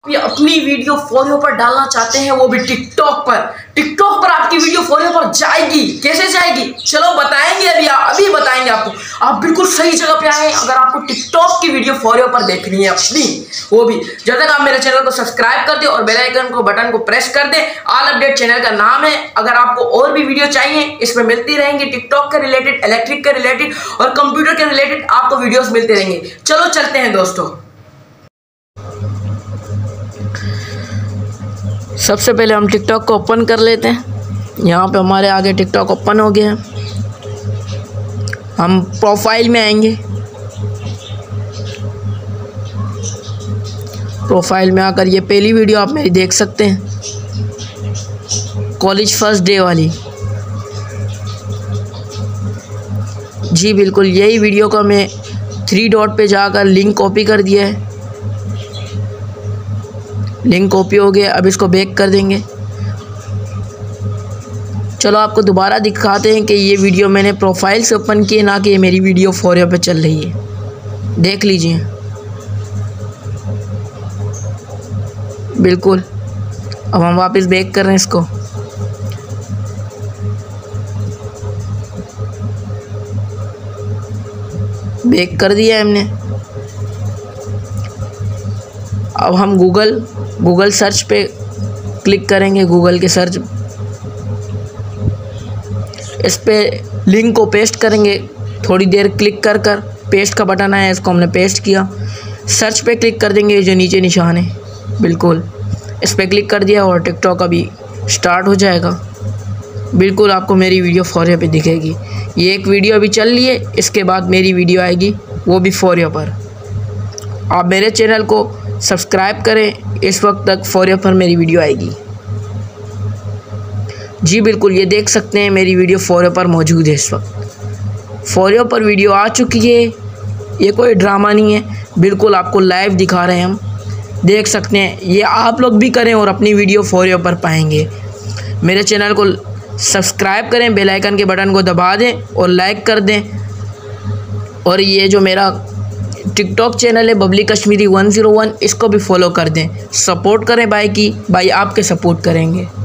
ये अपनी video for you पर डालना चाहते हैं, वो भी टिकटॉक पर आपकी वीडियो फॉर यू पर जाएगी। कैसे जाएगी चलो बताएंगे, अभी बताएंगे आपको। आप बिल्कुल सही जगह पे आए अगर आपको टिकटॉक की वीडियो फॉर यू पर देखनी है अपनी, वो भी जब तक आप मेरे चैनल को सब्सक्राइब कर दे और बेल आइकन को बटन को प्रेस कर दे। ऑल अपडेट चैनल का नाम है। अगर आपको और भी वीडियो चाहिए इसमें मिलती रहेंगी, टिकटॉक के रिलेटेड, इलेक्ट्रिक के रिलेटेड और कंप्यूटर के रिलेटेड आपको वीडियोस मिलते रहेंगे। चलो चलते हैं दोस्तों। सबसे पहले हम टिकटॉक को ओपन कर लेते हैं। यहाँ पे हमारे आगे टिकटॉक ओपन हो गया है। हम प्रोफाइल में आएंगे। प्रोफाइल में आकर ये पहली वीडियो आप मेरी देख सकते हैं, कॉलेज फर्स्ट डे वाली। जी बिल्कुल यही वीडियो का मैं 3 डॉट पे जाकर लिंक कॉपी कर दिया है। लिंक कॉपी हो गया। अब इसको बैक कर देंगे। चलो आपको दोबारा दिखाते हैं कि ये वीडियो मैंने प्रोफाइल से ओपन की है, ना कि ये मेरी वीडियो फॉर यू पे चल रही है। देख लीजिए बिल्कुल। अब हम वापस बैक कर रहे हैं इसको। बैक कर दिया है हमने। अब हम गूगल सर्च पे क्लिक करेंगे। गूगल के सर्च इस पे लिंक को पेस्ट करेंगे। थोड़ी देर क्लिक कर पेस्ट का बटन आया, इसको हमने पेस्ट किया। सर्च पे क्लिक कर देंगे, जो नीचे निशान है बिल्कुल इस पे क्लिक कर दिया और टिकटॉक अभी स्टार्ट हो जाएगा। बिल्कुल आपको मेरी वीडियो फॉर यू पे दिखेगी। ये एक वीडियो अभी चल रही है, इसके बाद मेरी वीडियो आएगी वो भी फॉर यू पर। आप मेरे चैनल को सब्सक्राइब करें, इस वक्त तक फॉर यू पर मेरी वीडियो आएगी। जी बिल्कुल ये देख सकते हैं मेरी वीडियो फॉर यू पर मौजूद है। इस वक्त फॉर यू पर वीडियो आ चुकी है। ये कोई ड्रामा नहीं है, बिल्कुल आपको लाइव दिखा रहे हैं हम। देख सकते हैं, ये आप लोग भी करें और अपनी वीडियो फॉर यू पर पाएंगे। मेरे चैनल को सब्सक्राइब करें, बेल आइकन के बटन को दबा दें और लाइक कर दें। और ये जो मेरा टिकटॉक चैनल है बबली कश्मीरी 101, इसको भी फॉलो कर दें। सपोर्ट करें भाई की, भाई आपके सपोर्ट करेंगे।